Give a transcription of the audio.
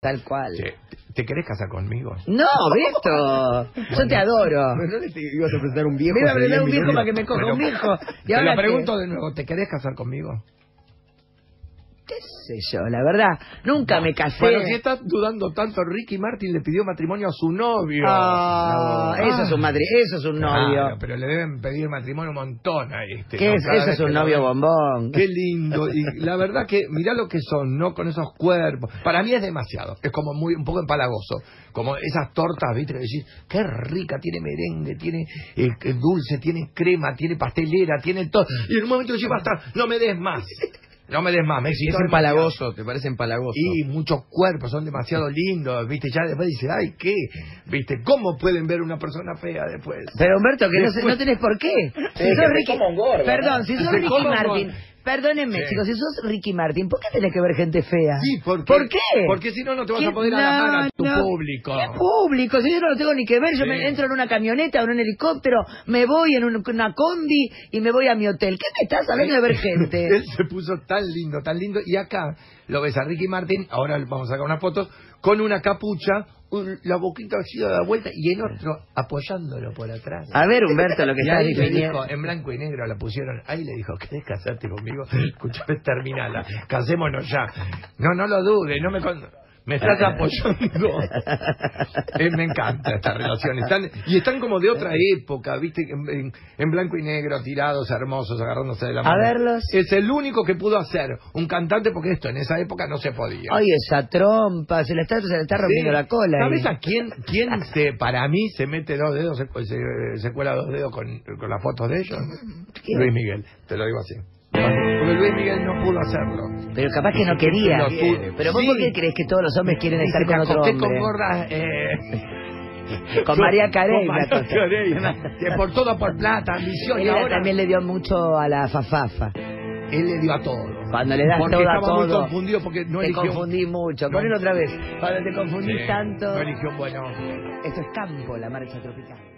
Tal cual. ¿Te querés casar conmigo? No, Beto, yo te adoro. Pero no te ibas a presentar un viejo. Me iba a hace presentar 10 un viejo minutos. para que me coja un viejo. Y Te ahora lo pregunto de nuevo, ¿te querés casar conmigo? ¿Qué sé yo? La verdad, nunca me casé. Bueno, si estás dudando tanto, Ricky Martin le pidió matrimonio a su novio. Eso es un eso es un novio. Claro, pero le deben pedir matrimonio un montón a este. ¿Qué ¿no? es? Cada Eso vez es un que lo novio ven. bombón. Qué lindo. Y la verdad que, mirá lo que son, ¿no? Con esos cuerpos. Para mí es demasiado. Es como muy un poco empalagoso. Como esas tortas, ¿viste? Que decís, qué rica, tiene merengue, tiene dulce, tiene crema, tiene pastelera, tiene todo. Y en un momento decís, basta, no me des más. No me des más, me Es excitó empalagoso, ¿te parece empalagoso? y muchos cuerpos son demasiado lindos, ¿viste? Ya después dice, ay, ¿qué? ¿Viste? ¿Cómo pueden ver una persona fea después? Pero Humberto, que Después- no tenés por qué. Si que sos te Ricky... coman gorda, Perdón, ¿no? si sos Que te Ricky coman Martin... gorda. Perdónenme, Sí. chicos, si sos Ricky Martin, ¿por qué tenés que ver gente fea? Sí, ¿por ¿Por qué? Porque si no, no te vas ¿Qué? a poder adaptar a tu público. ¿Qué público? Si yo no lo tengo ni que ver, yo Sí. me entro en una camioneta o en un helicóptero, me voy en una combi y me voy a mi hotel. ¿Qué me estás hablando de ver gente? Él se puso tan lindo, y acá lo ves a Ricky Martin, ahora vamos a sacar unas fotos, con una capucha, la boquita así a la vuelta, y el otro apoyándolo por atrás. A ver, Humberto, lo que Y estás ahí le definiendo. dijo, en blanco y negro la pusieron, ahí le dijo, ¿querés casarte conmigo? Escuchame, terminala, casémonos ya. No lo dudes, me estás apoyando. Me encanta esta relación. Están como de otra época, ¿viste? En blanco y negro, tirados, hermosos, agarrándose de la mano. A verlos. Es el único que pudo hacer un cantante, porque esto en esa época no se podía. Ay, esa trompa, se le está rompiendo Sí. la cola. ¿Sabes ahí. a quién para mí se mete 2 dedos, se cuela 2 dedos con las fotos de ellos? ¿Quién? Luis Miguel, te lo digo así. Porque Luis Miguel no pudo hacerlo. Pero capaz que no quería. No pudo. Pero vos, Sí. ¿por qué crees que todos los hombres quieren estar Dice, con me otro acosté hombre? con gordas, Con María Carey. Con me María acosté. Carey, que por todo por plata, ambición. Y Él ahora también le dio mucho a la fafafa. él le dio a todo. Cuando le das porque todo a estaba muy todo. confundido porque no Te eligió. confundí mucho. No. Ponelo otra vez. Cuando te confundís Sí, tanto. no eligió un bueno. Esto es campo, la marcha tropical.